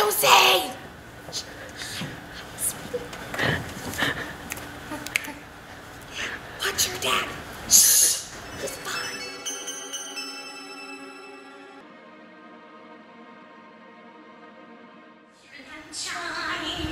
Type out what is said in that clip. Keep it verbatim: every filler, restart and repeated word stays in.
Josie! Watch your dad. Shh. He's fine. Sunshine.